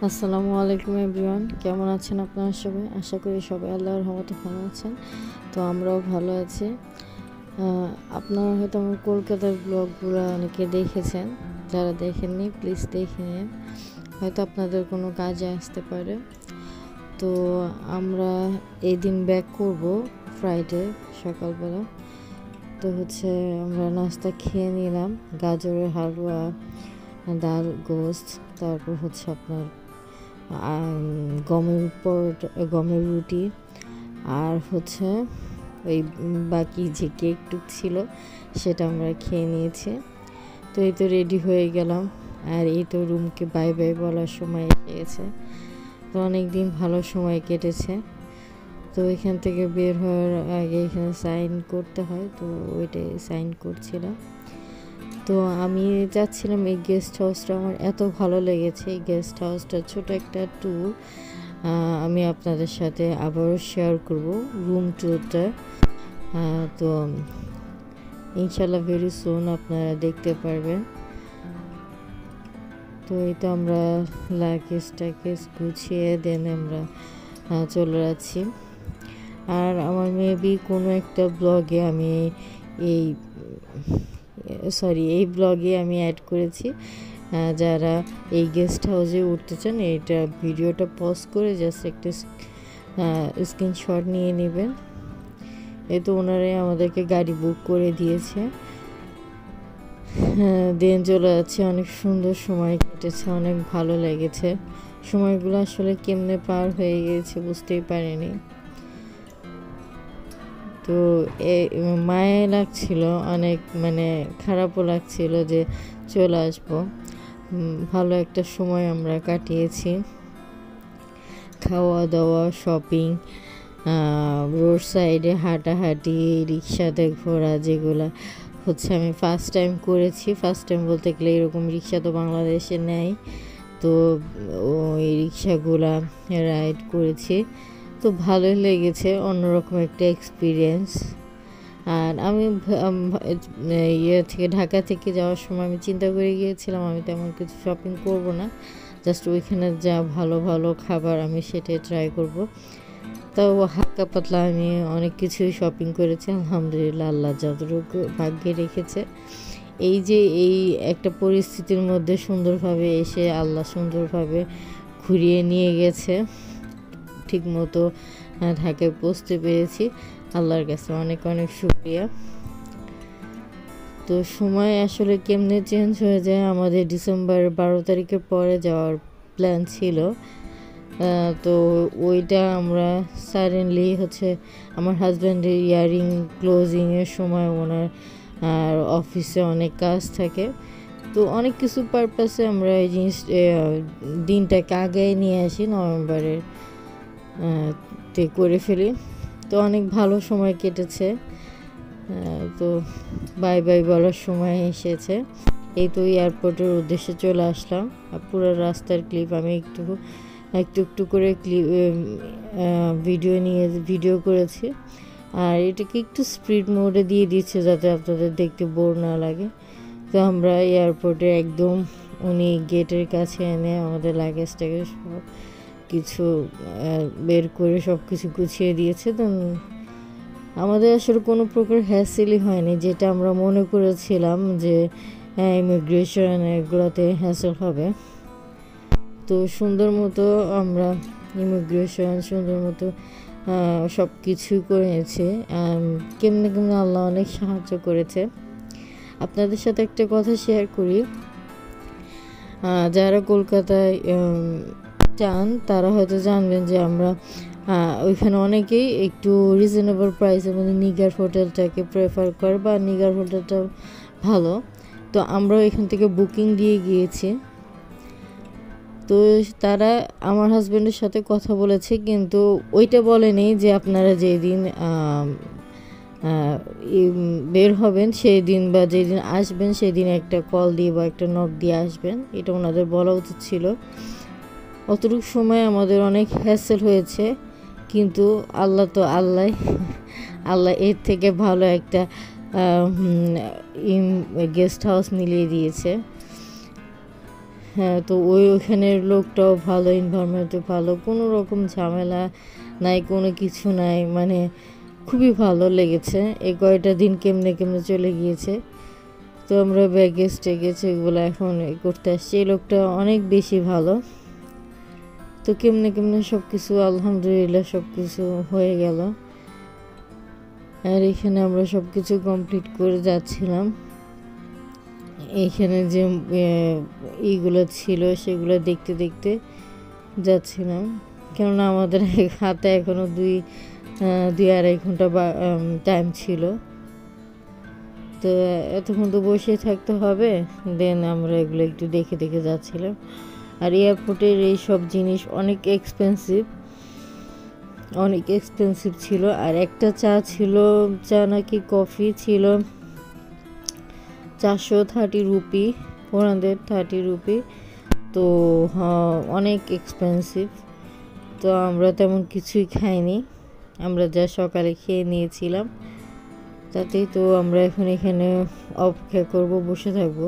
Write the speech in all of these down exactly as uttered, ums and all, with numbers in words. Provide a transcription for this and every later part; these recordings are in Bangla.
আসসালামু আলাইকুম এভরিওয়ান, কেমন আছেন আপনারা সবাই? আশা করি সবাই আল্লাহর রহমতে ভালো আছেন। তো আমরাও ভালো আছি। আপনারা হয়তো আমার কলকাতার ব্লগগুলো অনেকে দেখেছেন, যারা দেখেননি প্লিজ দেখে নিন, হয়তো আপনাদের কোনো কাজে আসতে পারে। তো আমরা এই দিন ব্যাক করব ফ্রাইডে সকালবেলা। তো হচ্ছে আমরা নাস্তা খেয়ে নিলাম, গাজরের হালুয়া, ডাল, গোস্ত, তারপর হচ্ছে আপনার গমের পরোটা, গমের রুটি, আর হচ্ছে ওই বাকি যে কেকটুক ছিল সেটা আমরা খেয়ে নিয়েছি। তো এই তো রেডি হয়ে গেলাম, আর এই তো রুমকে বাই বাই বলার সময় এসে গেছে। তো অনেক দিন ভালো সময় কেটেছে। তো এখান থেকে বের হওয়ার আগে এখানে সাইন করতে হয়, তো ওইটাই সাইন করছিলাম। তো আমি যাচ্ছিলাম এই গেস্ট হাউসটা, আমার এত ভালো লেগেছে। এই গেস্ট হাউসটা ছোট একটা ট্যুর আমি আপনাদের সাথে আবারও শেয়ার করব, রুম ট্যুরটা। তো ইনশাল্লাহ ভেরি সুন আপনারা দেখতে পারবেন। তো এই তো আমরা লাগেজ টাকেজ গুছিয়ে দেন আমরা চলে যাচ্ছি। আর আমার মেবি কোনো একটা ব্লগে আমি এই সরি এই ব্লগে আমি অ্যাড করেছি, যারা এই গেস্ট হাউসে উঠতে চান এইটা ভিডিওটা পজ করে জাস্ট একটা স্ক্রিনশট নিয়ে নেবেন। এই তো ওনারাই আমাদেরকে গাড়ি বুক করে দিয়েছে। দেন চলে যাচ্ছে, অনেক সুন্দর সময় কেটেছে, অনেক ভালো লেগেছে। সময়গুলো আসলে কেমনে পার হয়ে গেছে বুঝতেই পারিনি। তো মায়া লাগছিল অনেক, মানে খারাপও লাগছিল যে চলে আসবো। ভালো একটা সময় আমরা কাটিয়েছি, খাওয়া দাওয়া, শপিং, রোড সাইডে হাঁটাহাঁটি, রিক্সাতে ঘোরা, যেগুলো হচ্ছে আমি ফার্স্ট টাইম করেছি। ফার্স্ট টাইম বলতে গেলে এরকম রিক্সা তো বাংলাদেশে নেই, তো ওই রিক্সাগুলা রাইড করেছি। তো ভালোই লেগেছে, অন্যরকম একটা এক্সপিরিয়েন্স। আর আমি ইয়ে থেকে ঢাকা থেকে যাওয়ার সময় আমি চিন্তা করে গিয়েছিলাম আমি তেমন কিছু শপিং করব না, জাস্ট ওইখানে যা ভালো ভালো খাবার আমি সেটাই ট্রাই করব। তাও হালকা পাতলা আমি অনেক কিছুই শপিং করেছি আলহামদুলিল্লাহ, আল্লাহ যতটুকু ভাগ্যে রেখেছে। এই যে এই একটা পরিস্থিতির মধ্যে সুন্দরভাবে এসে আল্লাহ সুন্দরভাবে ঘুরিয়ে নিয়ে গেছে, ঠিক মতো ঢাকায় পৌঁছতে পেরেছি, আল্লাহর কাছে অনেক অনেক শুকরিয়া। তো সময় আসলে কেমনে চেঞ্জ হয়ে যায়। আমাদের ডিসেম্বর বারো তারিখের পরে যাওয়ার প্ল্যান ছিল, তো ওইটা আমরা সাডেনলি হচ্ছে আমার হাজব্যান্ডের ইয়ারিং ক্লোজিংয়ের সময় ওনার আর অফিসে অনেক কাজ থাকে, তো অনেক কিছু পারপাসে আমরা এই জিনিস দিনটাকে আগে নিয়ে আসি, নভেম্বরের তে করে ফেলি। তো অনেক ভালো সময় কেটেছে। তো বাই বাই বলার সময় এসেছে। এই তো এয়ারপোর্টের উদ্দেশ্যে চলে আসলাম। পুরো রাস্তার ক্লিপ আমি একটু একটু একটু করে ক্লিপ ভিডিও নিয়ে ভিডিও করেছি, আর এটাকে একটু স্পিড মোডে দিয়ে দিচ্ছে যাতে আপনাদের দেখতে বোর না লাগে। তো আমরা এয়ারপোর্টে একদম উনি গেটের কাছে এনে আমাদের লাগেজটাকে সব কিছু বের করে সব কিছু গুছিয়ে দিয়েছে। তো আমাদের আসলে কোনো প্রকার হ্যাসেলই হয়নি, যেটা আমরা মনে করেছিলাম যে ইমিগ্রেশন এগুলোতে হ্যাসেল হবে। তো সুন্দর মতো আমরা ইমিগ্রেশন সুন্দর মতো সব কিছুই করে নিয়েছি। কেমনে কেমনে আল্লাহ অনেক সাহায্য করেছে। আপনাদের সাথে একটা কথা শেয়ার করি, যারা কলকাতায় চান তারা হয়তো জানবেন যে আমরা ওইখানে অনেকেই একটু রিজনেবল প্রাইসের মধ্যে নিগার হোটেলটাকে প্রেফার করে, বা নিগার হোটেলটা ভালো। তো আমরা এখান থেকে বুকিং দিয়ে গিয়েছি। তো তারা আমার হাজব্যান্ডের সাথে কথা বলেছে, কিন্তু ওইটা বলেনি যে আপনারা যেদিন বের হবেন সেই দিন বা যেদিন আসবেন সেদিন একটা কল দিয়ে বা একটা নক দিয়ে আসবেন, এটা ওনাদের বলা উচিত ছিল। অতটুকু সময় আমাদের অনেক হ্যাসেল হয়েছে, কিন্তু আল্লাহ তো আল্লাহ আল্লাহ এর থেকে ভালো একটা গেস্ট হাউস মিলিয়ে দিয়েছে। হ্যাঁ, তো ওই ওখানের লোকটাও ভালো, এনভায়রনমেন্টও ভালো, কোনো রকম ঝামেলা নাই, কোনো কিছু নাই, মানে খুবই ভালো লেগেছে। এই কয়টা দিন কেমনে কেমনে চলে গিয়েছে। তো আমরা ব্যাগেজ টেগেজ এগুলো এখন করতে আসছি। এই লোকটা অনেক বেশি ভালো। তো কেমনে কেমনে সব কিছু আলহামদুলিল্লাহ সব কিছু হয়ে গেল। আর এখানে আমরা সব কিছু কমপ্লিট করে যাচ্ছিলাম। এইখানে যে এইগুলো ছিল সেগুলো দেখতে দেখতে যাচ্ছিলাম, কেননা আমাদের হাতে এখনও দুই দুই আড়াই ঘন্টা বা টাইম ছিল। তো এতক্ষণ তো বসে থাকতে হবে, দেন আমরা এগুলো একটু দেখে দেখে যাচ্ছিলাম। আর এয়ারপোর্টের এই সব জিনিস অনেক এক্সপেন্সিভ, অনেক এক্সপেন্সিভ ছিল। আর একটা চা ছিল, চা নাকি কফি ছিল চারশো thirty rupee, four hundred thirty rupee. তো অনেক এক্সপেন্সিভ। তো আমরা তেমন কিছুই খাইনি, আমরা যা সকালে খেয়ে নিয়েছিলাম তাতেই। তো আমরা এখন এখানে অপেক্ষা করব, বসে থাকবো।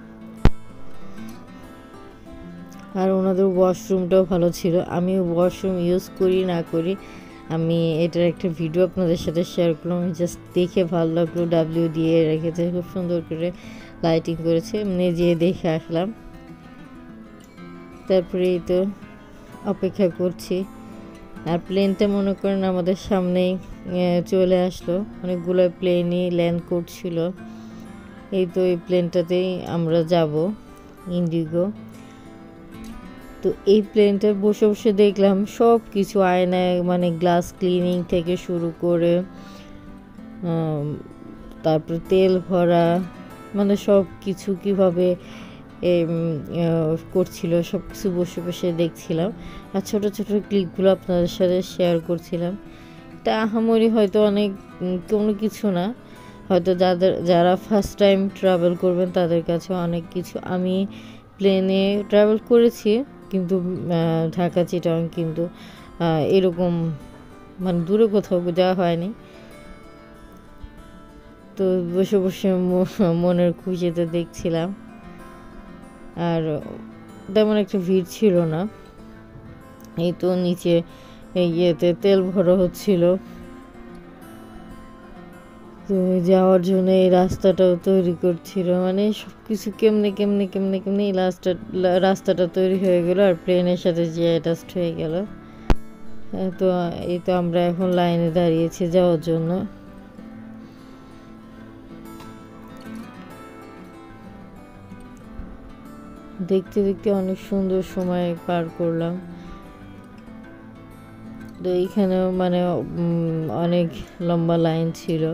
আর ওনাদের ওয়াশরুমটাও ভালো ছিল। আমি ওয়াশরুম ইউজ করি না করি, আমি এটার একটা ভিডিও আপনাদের সাথে শেয়ার করলাম। আমি জাস্ট দেখে ভালো লাগলো, ডাব্লিউ দিয়ে রেখেছে, খুব সুন্দর করে লাইটিং করেছে, এমনি যেয়ে দেখে আসলাম। তারপরে এই তো অপেক্ষা করছি। আর প্লেনটা মনে করেন আমাদের সামনেই চলে আসলো, অনেকগুলো প্লেনই ল্যান্ড করছিল। এই তো এই প্লেনটাতেই আমরা যাব, ইন্ডিগো। তো এই প্লেনটা বসে বসে দেখলাম সব কিছু, আয়নায় মানে গ্লাস ক্লিনিং থেকে শুরু করে তারপর তেল ভরা, মানে সব কিছু কীভাবে করছিল সব কিছু বসে বসে দেখছিলাম। আর ছোটো ছোটো ক্লিপগুলো আপনাদের সাথে শেয়ার করছিলাম। এটা আহামরি হয়তো অনেক কোনো কিছু না, হয়তো যাদের যারা ফার্স্ট টাইম ট্রাভেল করবেন তাদের কাছে অনেক কিছু। আমি প্লেনে ট্রাভেল করেছি, কিন্তু ঢাকা চিটাং, কিন্তু এরকম মানে দূরে কোথাও যাওয়া হয়নি। তো বসে বসে মনের খুশিতে দেখছিলাম। আর তেমন একটা ভিড় ছিল না। এই তো নিচে ইয়েতে তেল ভরা হচ্ছিল। তো যাওয়ার জন্য এই রাস্তাটাও তৈরি করছিল, মানে সব কিছু কেমনে কেমনে কেমনে কেমনে এই রাস্তা রাস্তাটা তৈরি হয়ে গেল আর প্লেনের সাথে যে অ্যাটাচড হয়ে গেল। তো এই তো আমরা এখন লাইনে দাঁড়িয়েছি যাওয়ার জন্য। দেখতে দেখতে অনেক সুন্দর সময় পার করলাম। তো এইখানেও মানে অনেক লম্বা লাইন ছিল।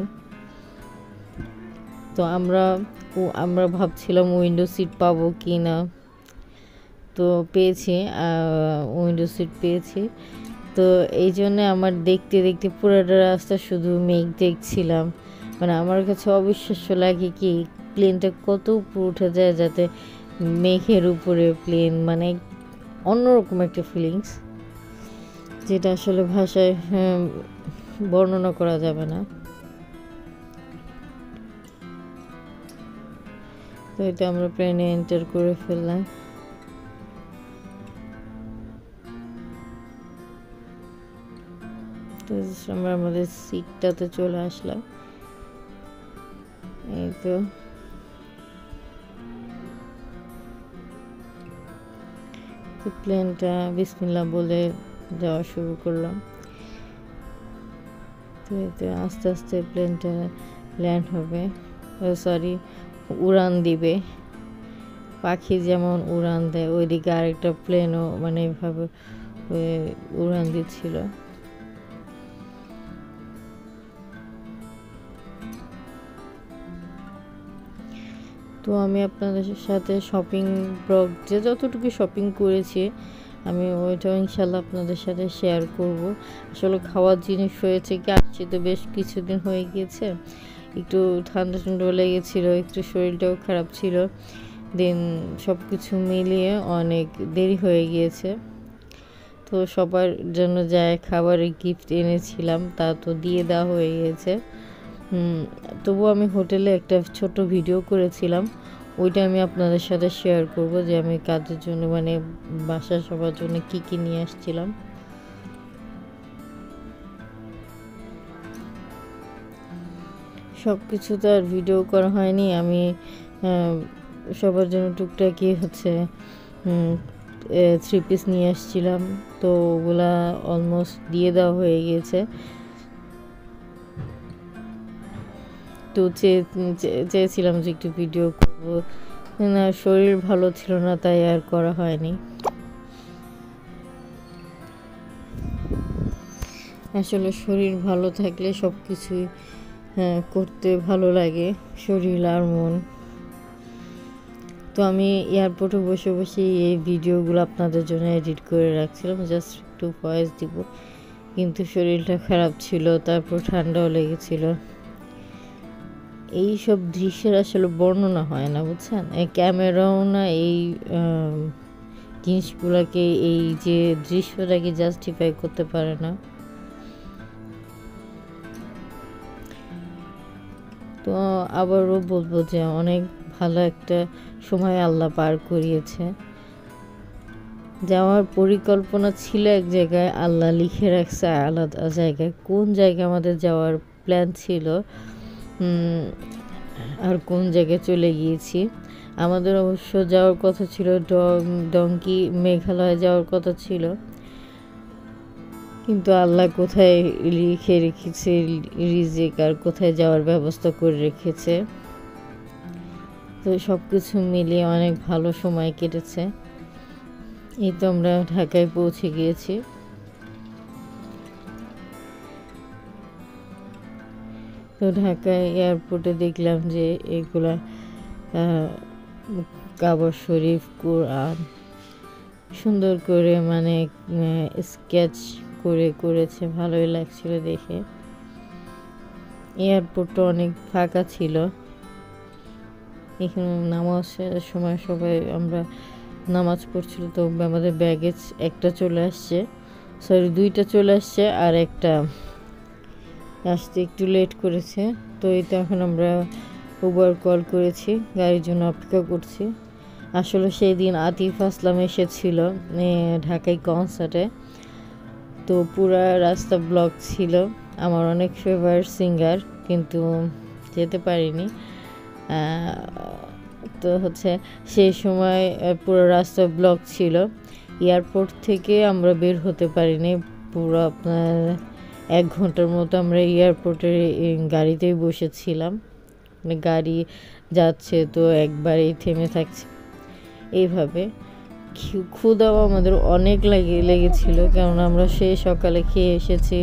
তো আমরা আমরা ভাবছিলাম উইন্ডো সিট পাবো কি না, তো পেয়েছি, উইন্ডো সিট পেয়েছি। তো এই জন্যে আমার দেখতে দেখতে পুরোটা রাস্তা শুধু মেঘ দেখছিলাম। মানে আমার কাছে অবিশ্বাস্য লাগে কি প্লেনটা কত উপরে উঠে যায়, যাতে মেঘের উপরে প্লেন, মানে অন্যরকম একটা ফিলিংস, যেটা আসলে ভাষায় বর্ণনা করা যাবে না। তো এটা আমরা প্লেনে এন্টার করে ফেললাম। তো আমরা আমাদের সিটটাতে চলে আসলাম। এই তো প্লেনটা বিসমিল্লাহ বলে যাওয়া শুরু করলাম। তো এতে আস্তে আস্তে প্লেনটা ল্যান্ড হবে, সরি উড়ান দিবে। পাখি যেমন উড়ান দেয়, ওইদিকে আরেকটা প্লেনও মানে এভাবে উড়ান দিচ্ছিল। তো আমি আপনাদের সাথে শপিং ব্লগ যে যতটুকু শপিং করেছি আমি ওইটাও ইনশাল্লাহ আপনাদের সাথে শেয়ার করব। আসলে খাওয়ার জিনিস হয়েছে কি, আসছি তো বেশ কিছুদিন হয়ে গিয়েছে, একটু ঠান্ডা ঠান্ডা লেগেছিলো, একটু শরীরটাও খারাপ ছিল, দেন সব কিছু মিলিয়ে অনেক দেরি হয়ে গিয়েছে। তো সবার জন্য যা খাবারের গিফট এনেছিলাম তা তো দিয়ে দেওয়া হয়ে গেছে। তবু আমি হোটেলে একটা ছোট ভিডিও করেছিলাম, ওইটা আমি আপনাদের সাথে শেয়ার করব যে আমি কাজের জন্য মানে বাসায় সবার জন্য কি কি নিয়ে আসছিলাম। সব কিছু তো আর ভিডিও করা হয়নি, আমি সবার জন্য টুকটাকি হচ্ছে থ্রি পিস নিয়ে আসছিলাম, তো ওগুলা অলমোস্ট দিয়ে দেওয়া হয়ে গিয়েছে। তো চেয়েছিলাম যে একটু ভিডিও করবো, না শরীর ভালো ছিল না তাই আর করা হয়নি। আসলে শরীর ভালো থাকলে সব কিছুই করতে ভালো লাগে, শরীর আর মন। তো আমি এয়ারপোর্টে বসে বসে এই ভিডিওগুলো আপনাদের জন্য এডিট করে রাখছিলাম, জাস্ট একটু ভয়েস দিব, কিন্তু শরীরটা খারাপ ছিল, তারপর ঠান্ডাও লেগেছিল। এই সব দৃশ্যের আসলে বর্ণনা হয় না, বুঝছেন, এই ক্যামেরাও না এই জিনিসগুলোকে, এই যে দৃশ্যটাকে জাস্টিফাই করতে পারে না। তো আবারও বলবো যে অনেক ভালো একটা সময় আল্লাহ পার করিয়েছে। যাওয়ার পরিকল্পনা ছিল এক জায়গায়, আল্লাহ লিখে রাখছে আলাদা জায়গায়। কোন জায়গায় আমাদের যাওয়ার প্ল্যান ছিল আর কোন জায়গায় চলে গিয়েছি। আমাদের অবশ্য যাওয়ার কথা ছিল ডঙ্কি, মেঘালয় যাওয়ার কথা ছিল, কিন্তু আল্লাহ কোথায় লিখে রেখেছে রিজিক আর কোথায় যাওয়ার ব্যবস্থা করে রেখেছে। তো সব কিছু মিলিয়ে অনেক ভালো সময় কেটেছে। এই তো আমরা ঢাকায় পৌঁছে গিয়েছি। তো ঢাকায় এয়ারপোর্টে দেখলাম যে এগুলা কাবা শরীফ, কোরআন সুন্দর করে মানে স্কেচ করে করেছে, ভালোই লাগছিল দেখে। এয়ারপোর্টটা অনেক ফাঁকা ছিল। এখানে নামাজ সময় সবাই আমরা নামাজ পড়ছিল, তো আমাদের ব্যাগেজ একটা চলে আসছে, সরি দুইটা চলে আসছে, আর একটা আসতে একটু লেট করেছে। তো এই তো এখন আমরা উবার কল করেছি, গাড়ির জন্য অপেক্ষা করছি। আসলে সেই দিন আতিফ আসলাম এসেছিল ঢাকায় কনসার্টে, তো পুরা রাস্তা ব্লক ছিল। আমার অনেক ফেভারিট সিঙ্গার, কিন্তু যেতে পারিনি। তো হচ্ছে সেই সময় পুরো রাস্তা ব্লক ছিল, এয়ারপোর্ট থেকে আমরা বের হতে পারিনি। পুরো আপনার এক ঘন্টার মতো আমরা এয়ারপোর্টের গাড়িতেই বসেছিলাম, মানে গাড়ি যাচ্ছে তো একবারেই থেমে থাকছে এইভাবে। ক্ষুধাও আমাদের অনেক লাগে লেগেছিল, কারণ আমরা সেই সকালে খেয়ে এসেছি,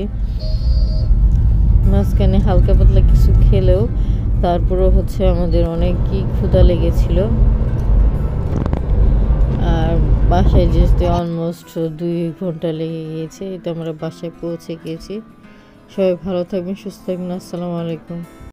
মাঝখানে হালকা পাতলা কিছু খেলেও তারপরেও হচ্ছে আমাদের অনেকই ক্ষুধা লেগেছিল। আর বাসায় যেতে অলমোস্ট দুই ঘন্টা লেগে গিয়েছে। তো আমরা বাসায় পৌঁছে গিয়েছি। সবাই ভালো থাকবেন, সুস্থ থাকবেন। আসসালামু আলাইকুম।